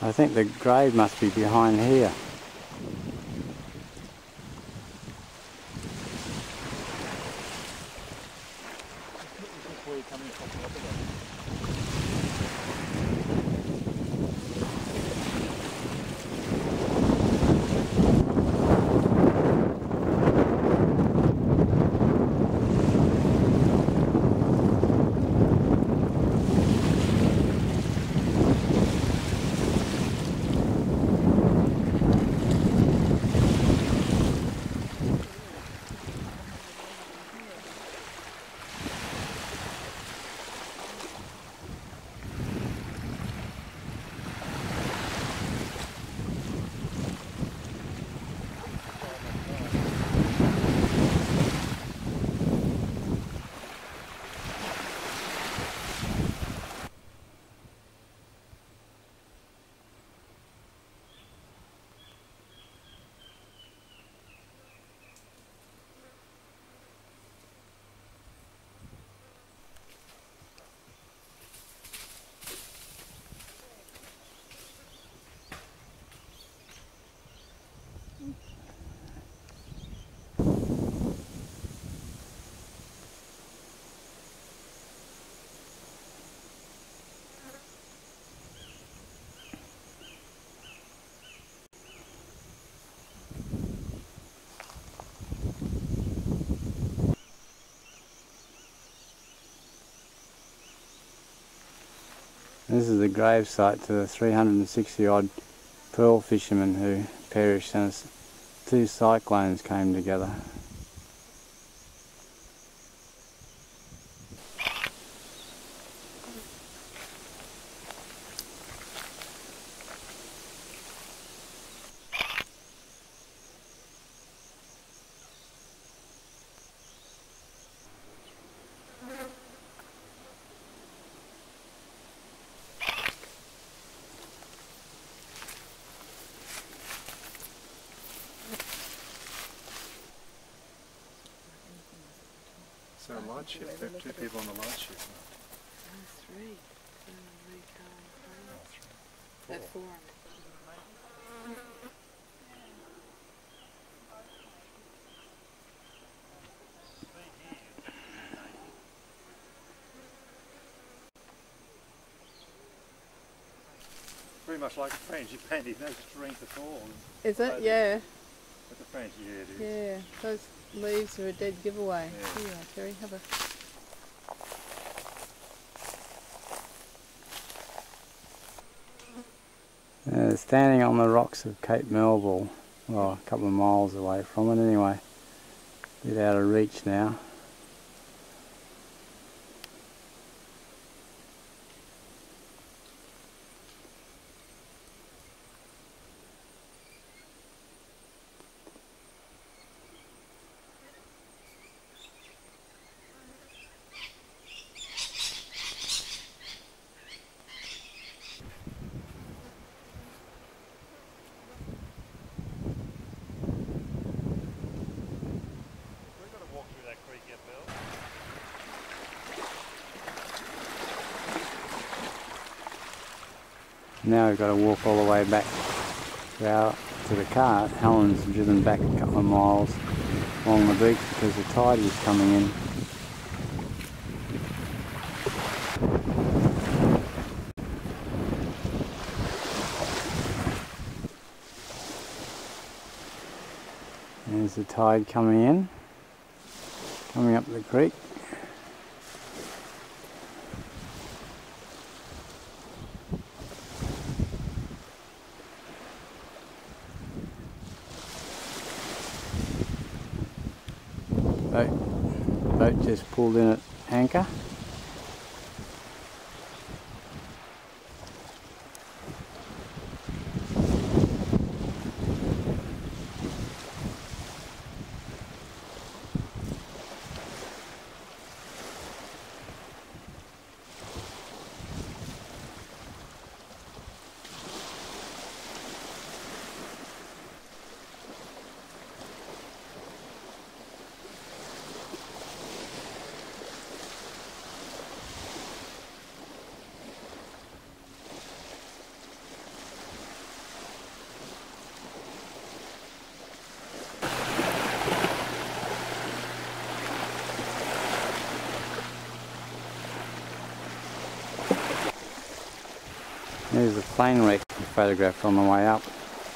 I think the grave must be behind here. This is the grave site to the 360 odd pearl fishermen who perished as 2 cyclones came together. So a light ship, there are 2 people on the light ship. Three. Four. Very much like a frangipani, no strength at all. Is it? Yeah. But the frangie, yeah, it is. Yeah. Those leaves are a dead giveaway. Yeah. Here you are, Terry. Have a... Standing on the rocks of Cape Melville, well, a couple of miles away from it anyway. A bit out of reach now. Now we've got to walk all the way back to the car. Helen's driven back a couple of miles along the beach because the tide was coming in. There's the tide coming in, coming up the creek. Boat just pulled in at anchor. There's a plane wreck photographed on the way up.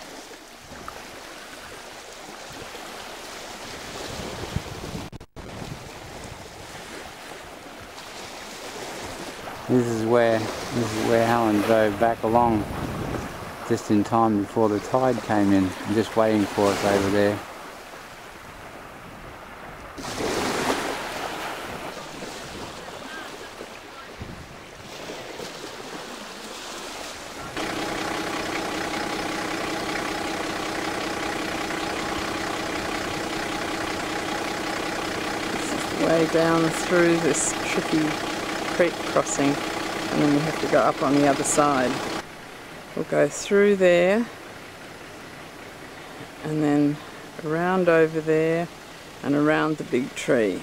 This is where Helen drove back along just in time before the tide came in. I'm just waiting for us over there. Way down through this tricky creek crossing, and then we have to go up on the other side. We'll go through there and then around over there and around the big tree.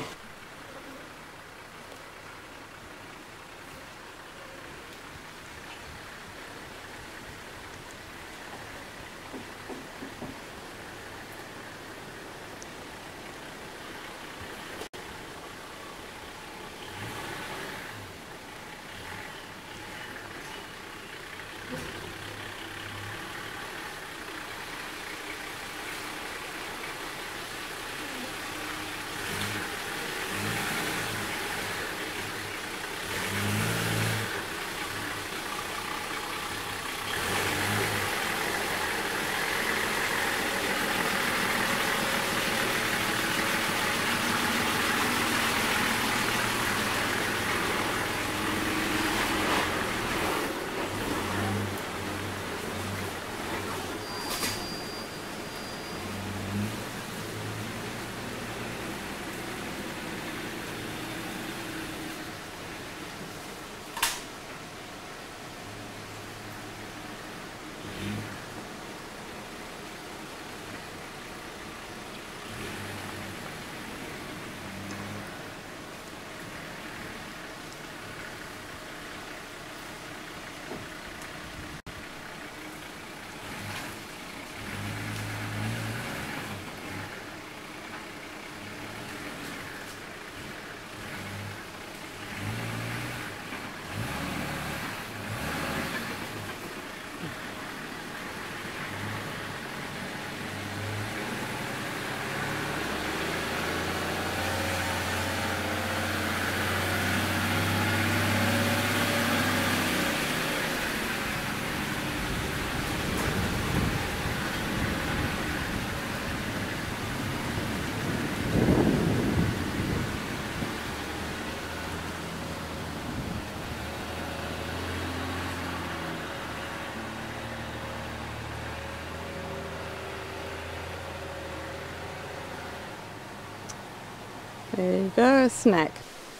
There you go, a snack.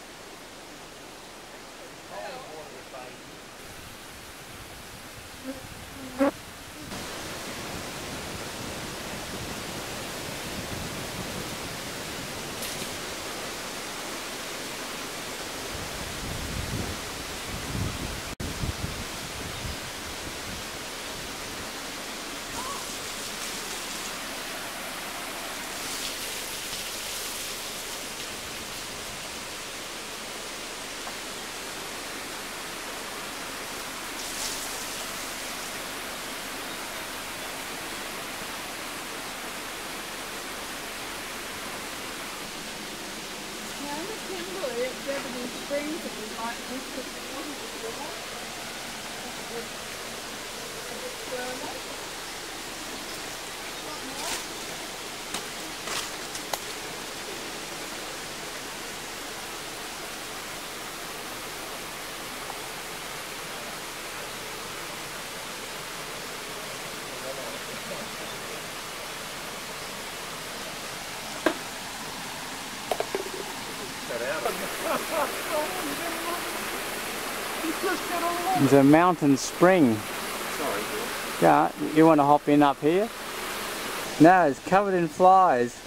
It's a mountain spring. Sorry, Bill. Yeah, you want to hop in up here? No, it's covered in flies.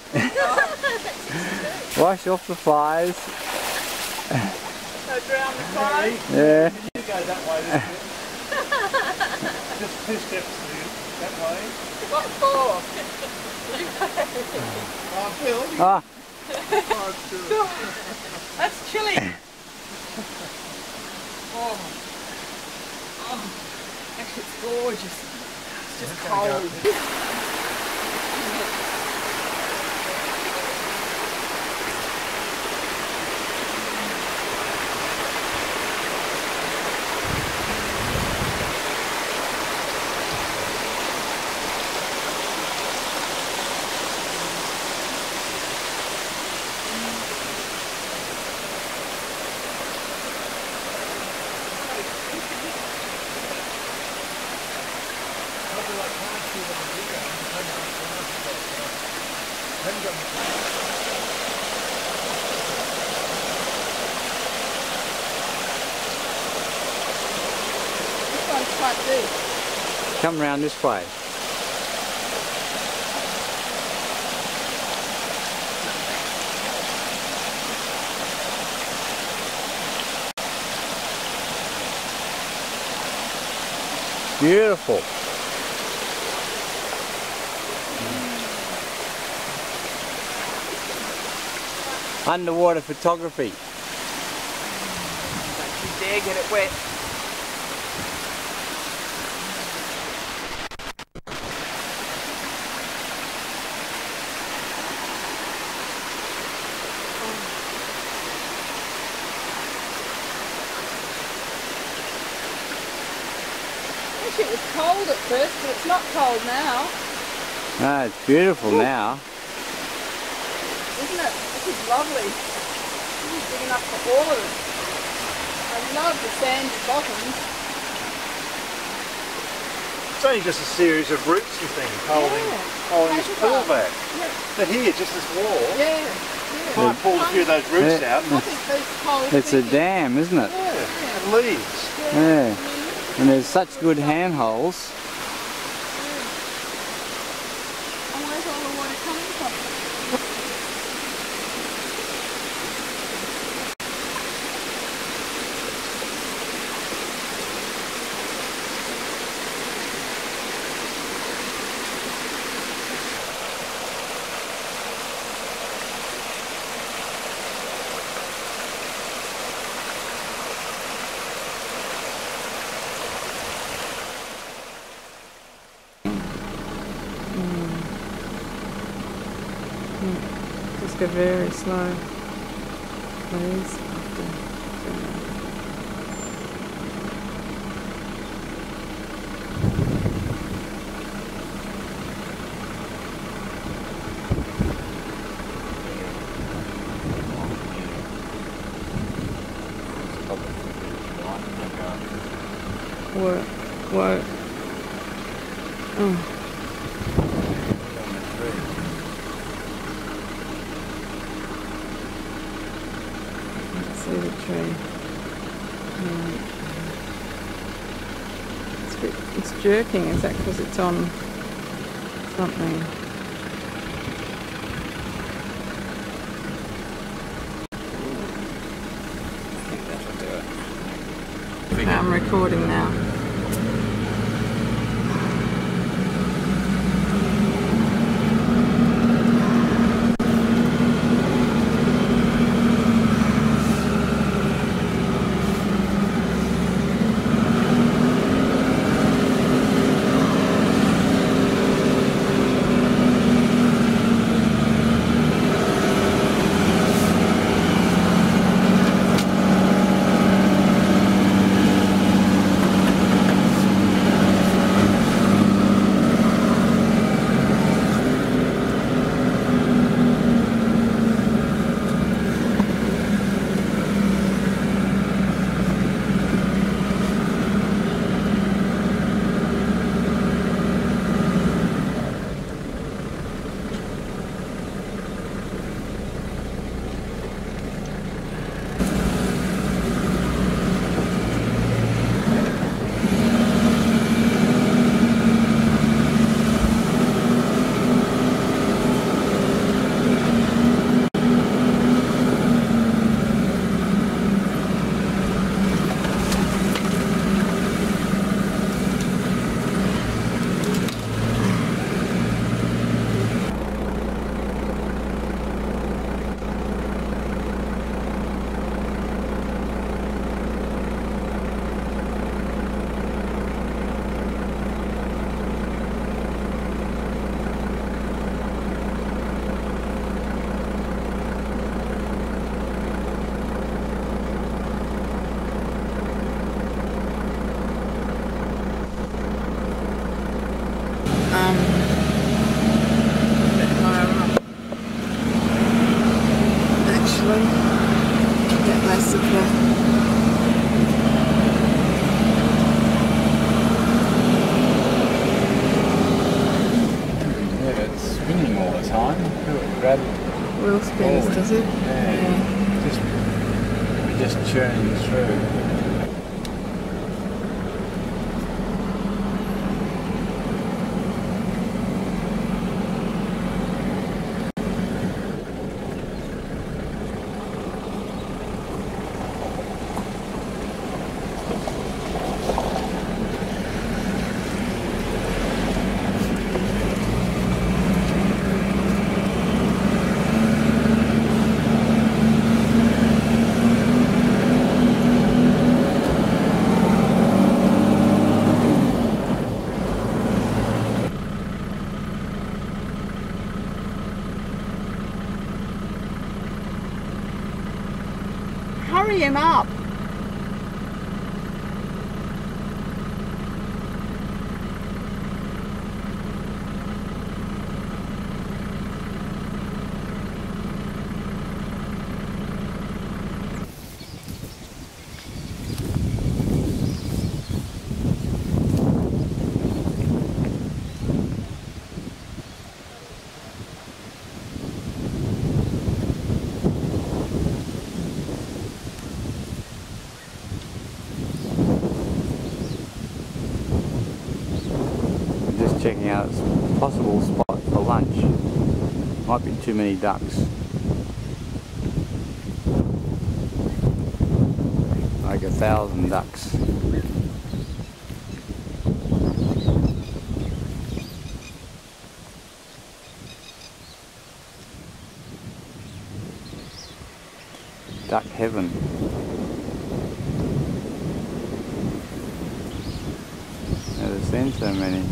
Wash off the flies. So drown the flies? Yeah. You go that way, this bit. Just 2 steps that way. What for? Oh, Bill, you Ah, That's chilly. Oh. It's gorgeous. It's just cold. This one's quite big. Come round this way. Beautiful. Underwater photography. Don't you dare get it wet. It was cold at first, but it's not cold now. No, it's beautiful now. Isn't it? This is lovely. This is big enough for all of it. I love the sandy bottoms. It's only just a series of roots and things holding this pool back. Yeah. But here, just this wall, Yeah. I pulled a few of those roots out. I think these poles It's a thinking. dam, isn't it? Yeah, and leaves. Yeah. And there's such good handholds. And where's all the water coming from? Just go very slow, please. What? Oh. See the tree. It's jerking. Is that because it's on something? I'm recording now. grab Wheel spins, forward. does it? Yeah. Just churning through. Hurry him up! Just checking out a possible spot for lunch. Might be too many ducks. Like 1,000 ducks. Duck heaven. Never seen so many.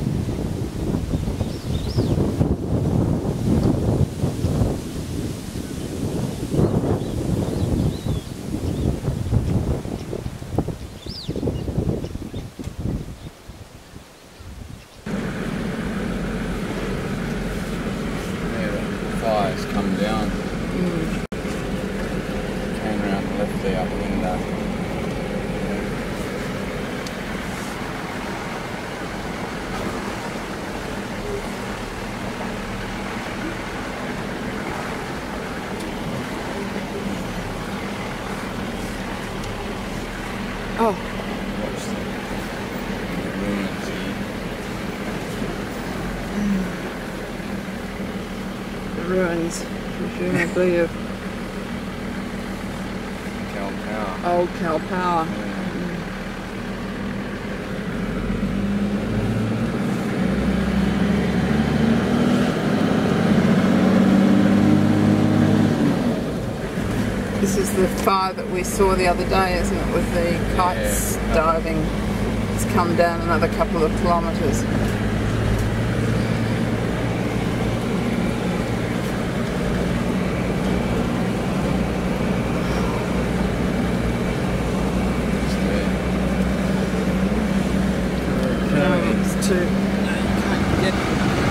Fire's come down. Came around and left the upper window. Oh, Watch the ruins here. the ruins, presumably of Cal Power. old Cal Power. This is the fire that we saw the other day, isn't it, with the kites diving. It's come down another couple of kilometres. It's too... can't get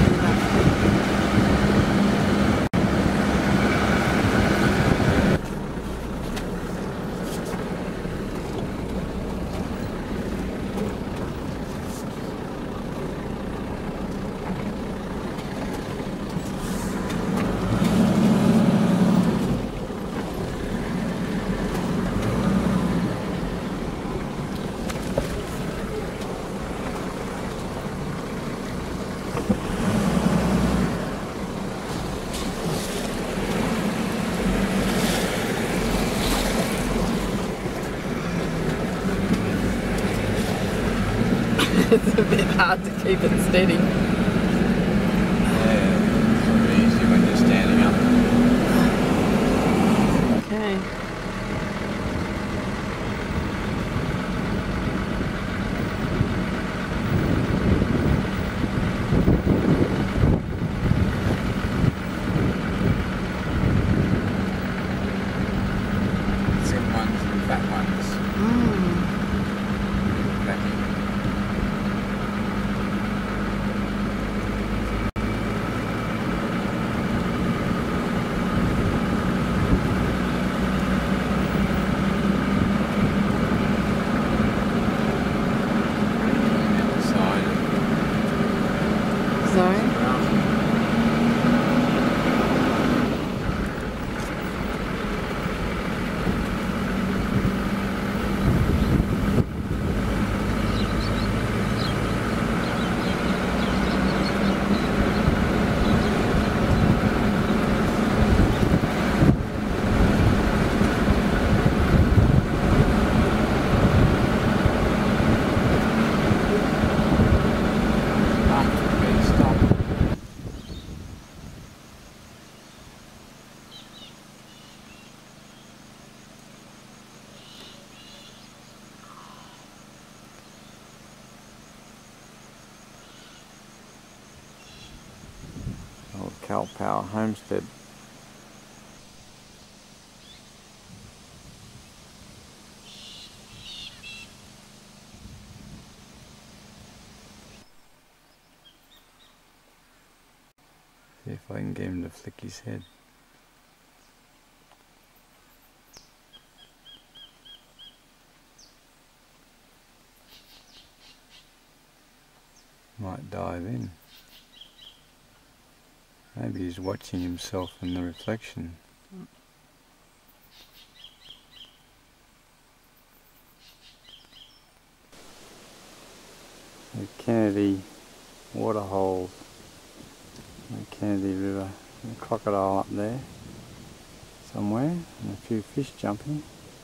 it's a bit hard to keep it steady. Yeah, it's not easy when you're standing up. Okay. Thin ones and fat ones. Fatty. Cal Power Homestead. See if I can get him to flick his head. Might dive in. Maybe he's watching himself in the reflection. The Kennedy waterholes, the Kennedy River, a crocodile up there somewhere, and a few fish jumping.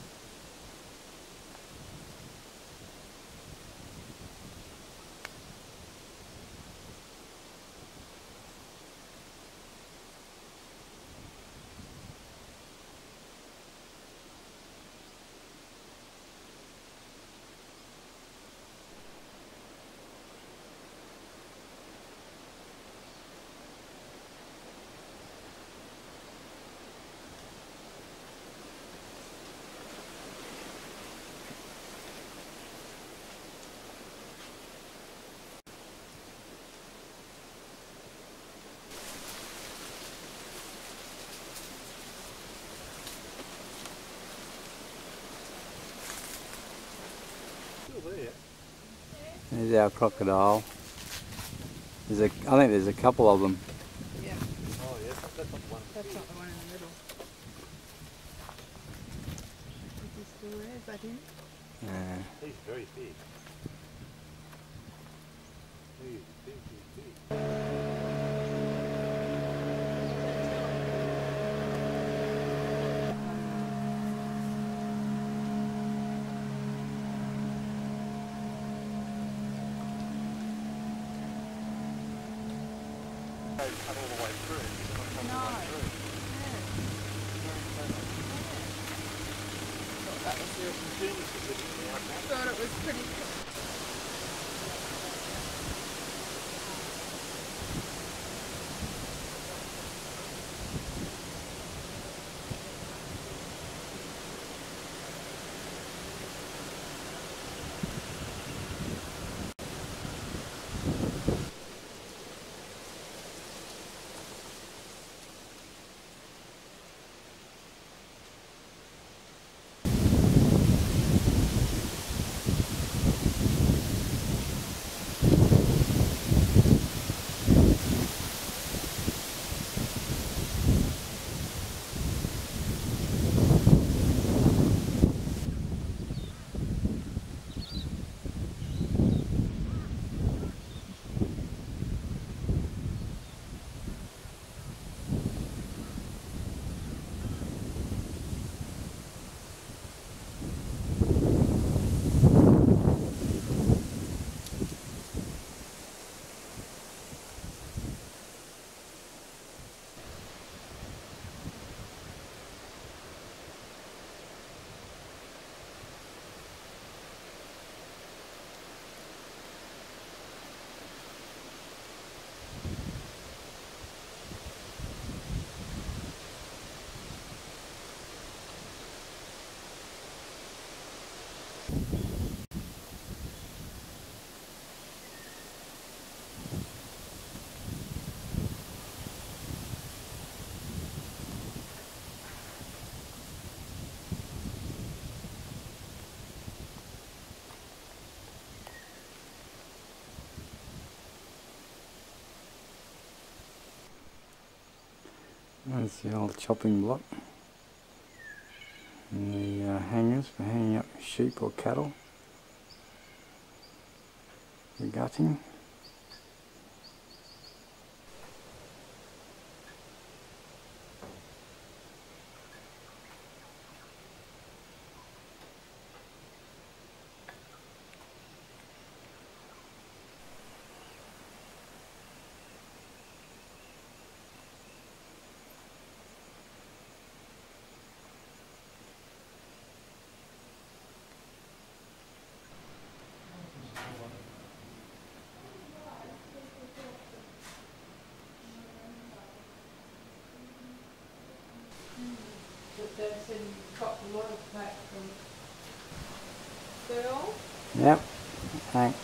There's our crocodile. I think there's a couple of them. Yeah. Oh yeah, that's not the one. That's not the one in the middle. Is he still there? Is that him? Yeah. He's very big. He's big. Cut all the way through. No. That was I thought it was pretty cool. That's the old chopping block. And the hangers for hanging up sheep or cattle. The gutting. Dad said you got a lot of that from Phil. Yep. Thanks.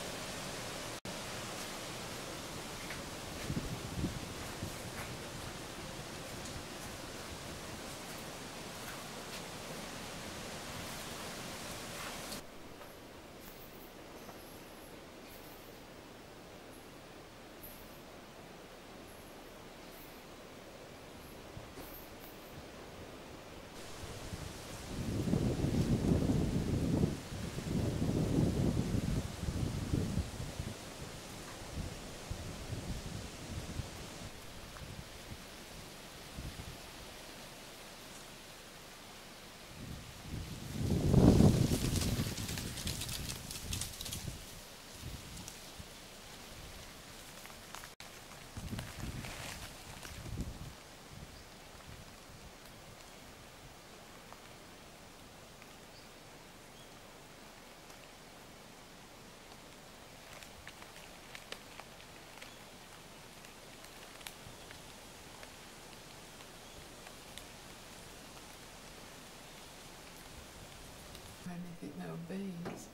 I don't think they were bees.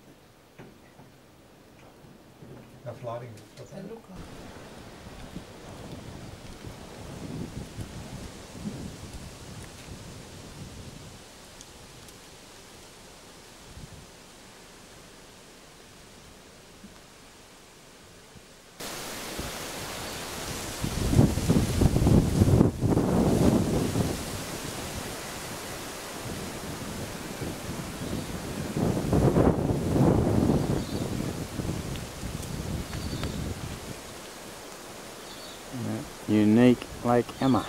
Enough lighting. They look like. Unique Lake Emma.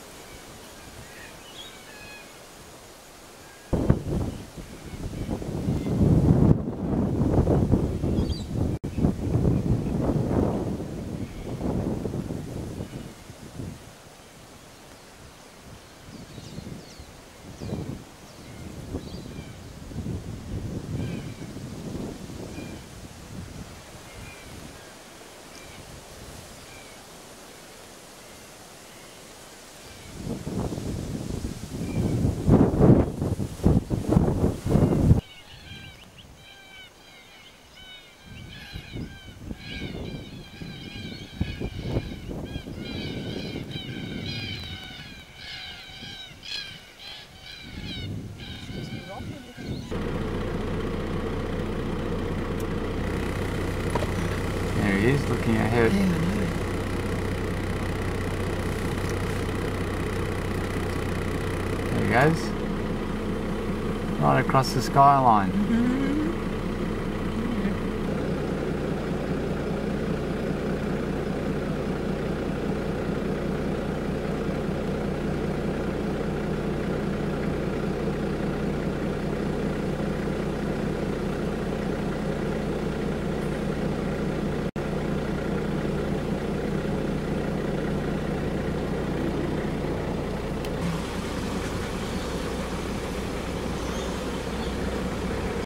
There he is, looking ahead. There he goes. Right across the skyline.